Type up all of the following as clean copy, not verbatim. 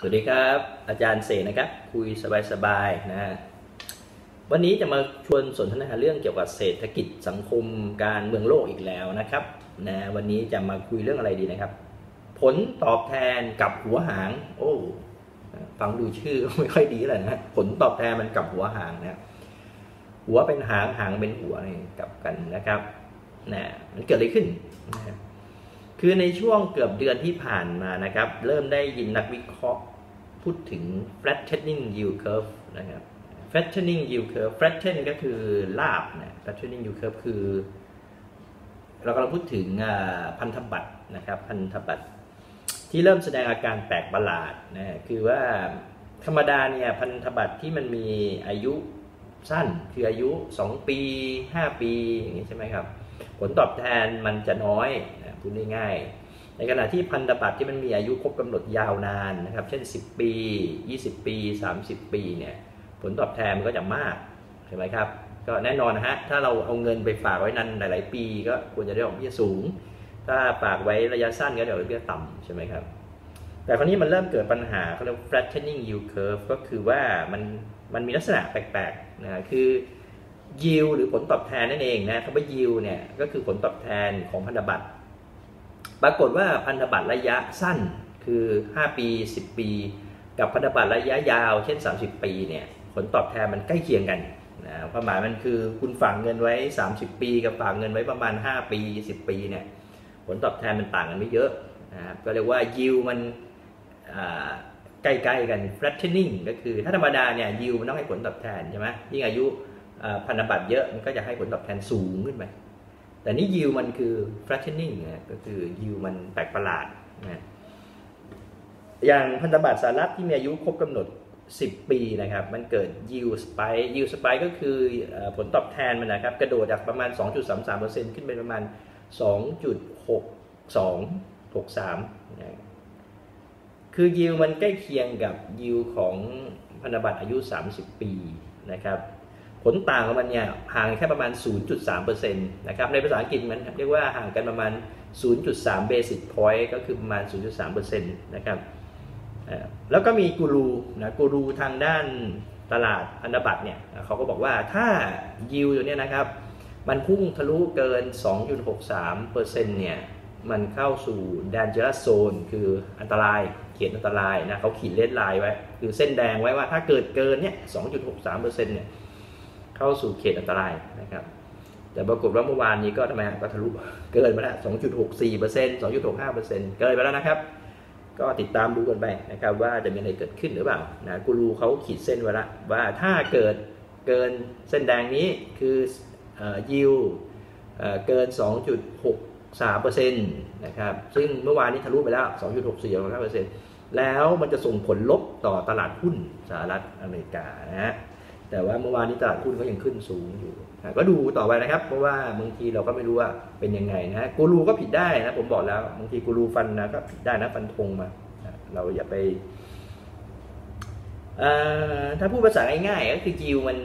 สวัสดีครับอาจารย์เสนะครับคุยสบายๆนะวันนี้จะมาชวนสนทนาเรื่องเกี่ยวกับเศรษฐกิจสังคมการเมืองโลกอีกแล้วนะครับนะวันนี้จะมาคุยเรื่องอะไรดีนะครับผลตอบแทนกับหัวหางโอ้ฟังดูชื่อไม่ค่อยดีเลยนะผลตอบแทนมันกับหัวหางนะหัวเป็นหางหางเป็นหัวนี่กลับกันนะครับนะมันเกิดอะไรขึ้นนะคือในช่วงเกือบเดือนที่ผ่านมานะครับเริ่มได้ยินนักวิเคราะห์พูดถึง flattening yield curve นะครับ flattening yield curve flatten ก็คือลาบนะ flattening yield curve คือเรากำลังพูดถึงพันธบัตรนะครับพันธบัตรที่เริ่มแสดงอาการแปลกประหลาดนะคือว่าธรรมดาเนี่ยพันธบัตรที่มันมีอายุสั้นคืออายุ2 ปี5 ปีอย่างนี้ใช่ไหมครับผลตอบแทนมันจะน้อยนะพูดง่ายๆในขณะที่พันธบัตรที่มันมีอายุครบกำหนดยาวนานนะครับเช่น10 ปี20 ปี30 ปีเนี่ยผลตอบแทนมันก็จะมากใช่ไหมครับก็แน่นอนนะฮะถ้าเราเอาเงินไปฝากไว้นานหลายๆปีก็ควรจะได้ดอกเบี้ยสูงถ้าฝากไว้ระยะสั้นก็ดอกเบี้ยต่ำใช่ไหมครับแต่คราวนี้มันเริ่มเกิดปัญหาเขาเรียก flattening yield curve ก็คือว่ามันมีลักษณะแปลกๆนะคือ yield หรือผลตอบแทนนั่นเองนะคำว่า yield เนี่ยก็คือผลตอบแทนของพันธบัตรปรากฏว่าพันธบัตรระยะสั้นคือ5 ปี10 ปีกับพันธบัตรระยะยาวเช่น30 ปีเนี่ยผลตอบแทนมันใกล้เคียงกันนะความหมายมันคือคุณฝากเงินไว้30 ปีกับฝากเงินไว้ประมาณ5 ปี10 ปีเนี่ยผลตอบแทนมันต่างกันไม่เยอะนะครับก็เรียกว่า yield มันใกล้ๆกัน flattening ก็คือถ้าธรรมดาเนี่ย yield มันต้องให้ผลตอบแทนใช่ไหมยิ่งอายุพันธบัตรเยอะมันก็จะให้ผลตอบแทนสูงขึ้นไปแต่นี่ yield มันคือ flattening นะก็คือ yield มันแปลกประหลาดนะอย่างพันธบัตรสหรัฐที่มีอายุครบกำหนด10 ปีนะครับมันเกิด yield spike ก็คือผลตอบแทนมันนะครับกระโดดจากประมาณ 2.33% ขึ้นไปประมาณ 2.6263 นะคือ yield มันใกล้เคียงกับ yield ของพันธบัตรอายุ30 ปีนะครับผลต่างของมันเนี่ยห่างแค่ประมาณ 0.3% นะครับในภาษาอังกฤษมันเรียกว่าห่างกันประมาณ 0.3 basic point ก็คือประมาณ 0.3% นะครับแล้วก็มีกูรูทางด้านตลาดพันธบัตรเนี่ยเขาก็บอกว่าถ้า yield ตัวนี้นะครับมันพุ่งทะลุเกิน 2.63% เนี่ยมันเข้าสู่ dangerous zone คืออันตรายเขตอันตรายนะเขาขีดเลดไลน์ไว้คือเส้นแดงไว้ว่าถ้าเกินเนี่ย 2.63% เนี่ยเข้าสู่เขตอันตรายนะครับแต่ปรากฏว่าเมื่อวานนี้ก็ทำไมก็ทะลุเกินมาแล้ว 2.64% 2.65% เกินไปแล้วนะครับก็ติดตามดูกันไปนะครับว่าจะมีอะไรเกิดขึ้นหรือเปล่านะกูรูเขาขีดเส้นไว้แล้วว่าถ้าเกินเส้นแดงนี้คือyield เกิน 2.63% นะครับซึ่งเมื่อวานนี้ทะลุไปแล้ว 2.64% แล้วมันจะส่งผลลบต่อตลาดหุ้นสหรัฐอเมริกานะฮะแต่ว่าเมื่อวานนี้ตลาดหุ้นก็ยังขึ้นสูงอยู่ก็ดูต่อไปนะครับเพราะว่าบางทีเราก็ไม่รู้ว่าเป็นยังไงนะกูรูก็ผิดได้นะผมบอกแล้วบางทีกูรูฟันนะก็ผิดได้นะฟันธงมาเราอย่าไปถ้าพูดภาษาง่ายๆก็คือยิวมัน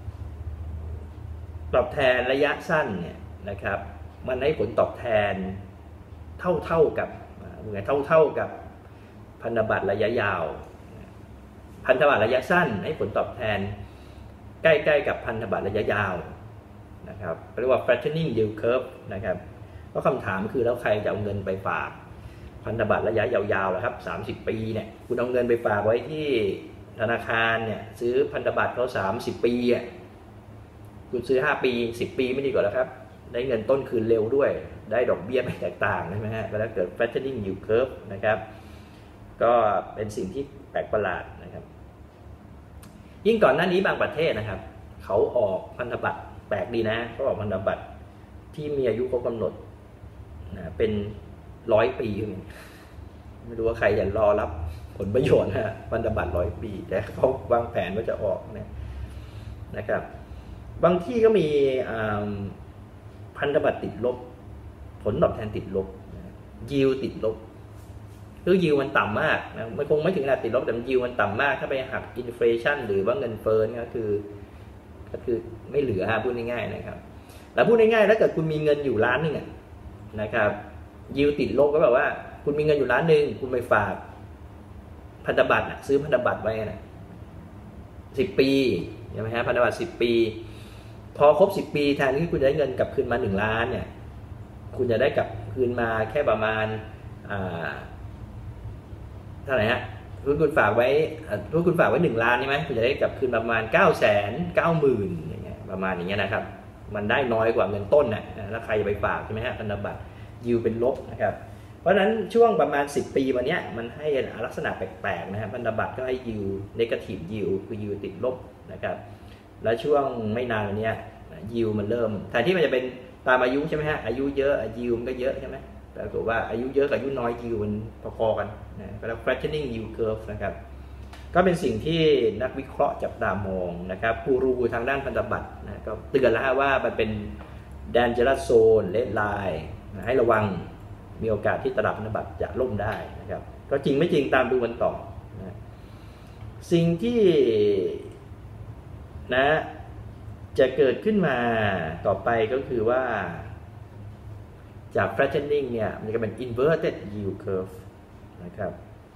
ตอบแทนระยะสั้นเนี่ยนะครับมันให้ผลตอบแทนเท่ากับพันธบัตรระยะยาวพันธบัตรระยะสั้นให้ผลตอบแทนใกล้ๆกับพันธบัตรระยะยาวนะครับเรียกว่า flattening yield curve นะครับก็คำถามคือแล้วใครจะเอาเงินไปฝากพันธบัตรระยะยาวๆล่ะครับ30 ปีเนี่ยคุณเอาเงินไปฝากไว้ที่ธนาคารเนี่ยซื้อพันธบัตรเขา30 ปีอ่ะคุณซื้อ5 ปี10 ปีไม่ดีกว่าแล้วครับได้เงินต้นคืนเร็วด้วยได้ดอกเบี้ยไม่แตกต่างใช่ไหมฮะแล้วเกิด flattening yield curve นะครับก็เป็นสิ่งที่แปลกประหลาดนะครับยิ่งก่อนหน้านี้บางประเทศนะครับเขาออกพันธบัตรแปลกดีนะเขาออกพันธบัตรที่มีอายุครบกำหนดนะเป็น100 ปีไม่รู้ว่าใครจะรอรับผลประโยชน์นะพันธบัตร100 ปีแต่เขาวางแผนว่าจะออกนะครับบางที่ก็มีพันธบัตรติดลบผลตอบแทนติดลบยิวติดลบคือยิวมันต่ำมากนะมันคงไม่ถึงขนาดติดลบแต่ยิวมันต่ำมากถ้าไปหักอินเฟลชันหรือว่าเงินเฟ้อก็คือไม่เหลือพูดง่ายๆนะครับแล้วพูดง่ายๆถ้าเกิดคุณมีเงินอยู่1 ล้านนะครับยิวติดลบก็แบบว่าคุณมีเงินอยู่1 ล้านคุณไปฝากพันธบัตรซื้อพันธบัตรไว้นะ10 ปีใช่ไหมฮะพันธบัตร10 ปีพอครบ10 ปีแทนที่คุณจะได้เงินกลับคืนมา1 ล้านเนี่ยคุณจะได้กลับคืนมาแค่ประมาณเท่าไหร่ฮะคุณฝากไว้คุณฝากไว้1 ล้านใช่ไหมคุณจะได้กลับคืนประมาณ990,000อย่างเงี้ยประมาณอย่างเงี้ยนะครับมันได้น้อยกว่าเงินต้นนะแล้วใครจะไปฝากใช่ไหมฮะพันธบัตรยิวเป็นลบนะครับเพราะฉะนั้นช่วงประมาณ10 ปีมาเนี้ยมันให้ลักษณะแปลกๆนะครับพันธบัตรก็ให้ยิวเนกาทีฟยิวคือยิวติดลบนะครับแล้วช่วงไม่นานเนี้ยยิวมันเริ่มแทนที่มันจะเป็นตามอายุใช่ไหมฮะอายุเยอะยิวมันก็เยอะใช่ไหมแต่ถือว่าอายุเยอะกับอายุน้อยยิวมันพอๆกันนะก็เรียก flattening yield curve นะครับก็เป็นสิ่งที่นักวิเคราะห์จับตามองนะครับกูรูทางด้านพันธบัตรนะก็เตือนแล้วว่ามันเป็น dangerous zone red line ให้ระวังมีโอกาสที่ตลาดพันธบัตรจะล่มได้นะครับก็จริงไม่จริงตามดูกันต่อนะสิ่งที่นะจะเกิดขึ้นมาต่อไปก็คือว่าจาก flattening เนี่ยมันจะเป็น inverted yield curve นะครับ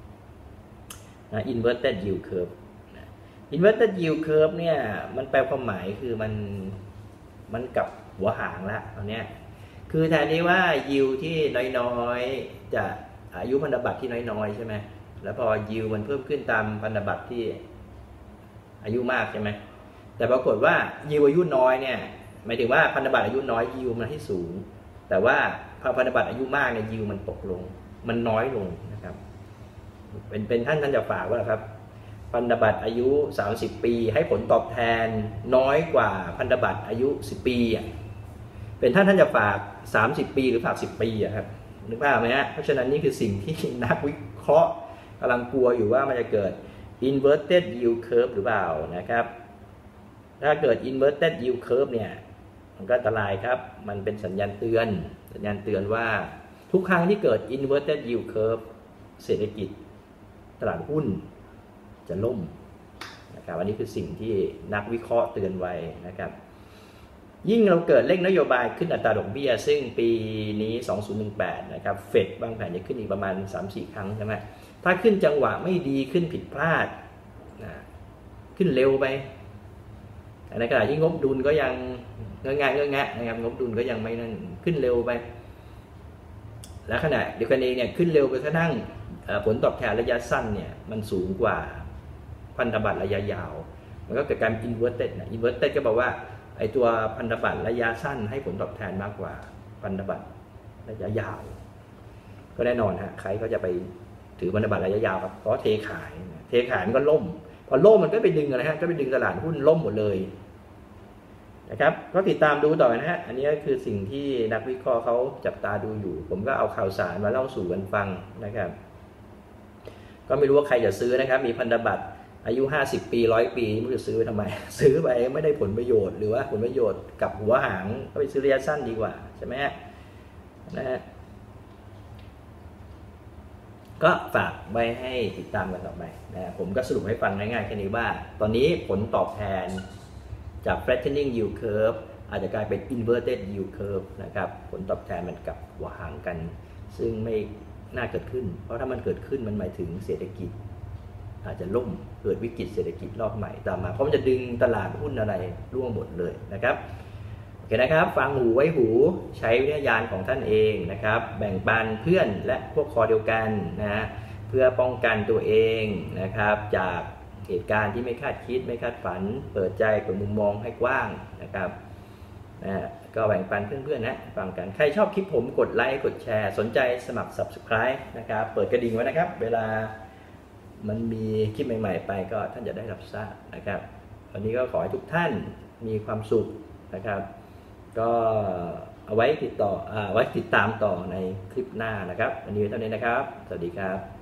inverted yield curve inverted yield curve เนี่ยมันแปลความหมายคือมันกลับหัวหางละตอนนี้คือแทนที่ว่า yield ที่น้อยๆจะอายุพันธบัตรที่น้อยๆใช่ไหมแล้วพอ yield มันเพิ่มขึ้นตามพันธบัตรที่อายุมากใช่ไหมแต่ปรากฏว่า yield อายุน้อยเนี่ยหมายถึงว่าพันธบัตรอายุน้อย yield มันให้สูงแต่ว่าพันธบัตรอายุมากเนี่ย yield มันตกลงมันน้อยลงนะครับเป็นท่านจะฝากว่าครับพันธบัตรอายุ30 ปีให้ผลตอบแทนน้อยกว่าพันธบัตรอายุ10 ปีเป็นท่านจะฝาก30 ปีหรือฝาก10 ปีครับนึกภาพไหมฮะเพราะฉะนั้นนี่คือสิ่งที่นักวิเคราะห์กำลังกลัวอยู่ว่ามันจะเกิด inverted yield curve หรือเปล่านะครับถ้าเกิด inverted yield curve เนี่ยมันก็อันตรายครับมันเป็นสัญญาณเตือนว่าทุกครั้งที่เกิด inverted yield curve เศรษฐกิจตลาดหุ้นจะล่มนะครับอันนี้คือสิ่งที่นักวิเคราะห์เตือนไว้นะครับยิ่งเราเกิดเร่งนโยบายขึ้นอัตราดอกเบี้ยซึ่งปีนี้2018นะครับเฟดวางแผนจะขึ้นอีกประมาณ 3-4 ครั้งใช่ไหมถ้าขึ้นจังหวะไม่ดีขึ้นผิดพลาดขึ้นเร็วไปในขณะที่งบดุลก็ยังเงอะนะครับงบดุลก็ยังไม่นั่นขึ้นเร็วไปและขณะเดียวกันเองเนี่ยขึ้นเร็วไปกระทั่งผลตอบแทนระยะสั้นเนี่ยมันสูงกว่าพันธบัตรระยะยาวมันก็เกิดการ inverted นะ inverted ก็บอกว่าไอตัวพันธบัตรระยะสั้นให้ผลตอบแทนมากกว่าพันธบัตรระยะยาวก็แน่นอนฮะใครก็จะไปถือพันธบัตรระยะยาวครับเพราะเทขายมันก็ล่มพอล่มมันก็ไปดึงอะไรฮะก็ไปดึงตลาดหุ้นล่มหมดเลยนะครับก็ติดตามดูต่อนะฮะอันนี้คือสิ่งที่นักวิเคราะห์เขาจับตาดูอยู่ผมก็เอาข่าวสารมาเล่าสู่กันฟังนะครับก็ไม่รู้ว่าใครจะซื้อนะครับมีพันธบัตรอายุ50 ปี100 ปีไม่รู้จะซื้อไปทำไมซื้อไปไม่ได้ผลประโยชน์หรือว่าผลประโยชน์กับหัวหางก็ไปซื้อระยะสั้นดีกว่าใช่ไหมนะฮะก็ฝากไว้ให้ติดตามกันต่อไปนะผมก็สรุปให้ฟังง่ายๆแค่นี้ว่าตอนนี้ผลตอบแทนจาก flattening yield curve อาจจะกลายเป็น inverted yield curve นะครับผลตอบแทนมันกับหัวหางกันซึ่งไม่น่าเกิดขึ้นเพราะถ้ามันเกิดขึ้นมันหมายถึงเศรษฐกิจอาจจะล่มเกิดวิกฤตเศรษฐกิจรอบใหม่ตามมาเพราะมันจะดึงตลาดหุ้นอะไรร่วงหมดเลยนะครับโอเคนะครับฟังหูไว้หูใช้วิทยาญาณของท่านเองนะครับแบ่งปันเพื่อนและพวกคอเดียวกันนะเพื่อป้องกันตัวเองนะครับจากเหตุการณ์ที่ไม่คาดคิดไม่คาดฝันเปิดใจเปิดมุมมองให้กว้างนะครับก็แบ่งปันเพื่อนๆนะฟังกันใครชอบคลิปผมกดไลค์กดแชร์สนใจสมัคร Subscribe นะครับเปิดกระดิ่งไว้นะครับเวลามันมีคลิปใหม่ๆไปก็ท่านจะได้รับทราบนะครับวันนี้ก็ขอให้ทุกท่านมีความสุขนะครับก็เอาไว้ติดตามต่อในคลิปหน้านะครับวันนี้เท่านี้นะครับสวัสดีครับ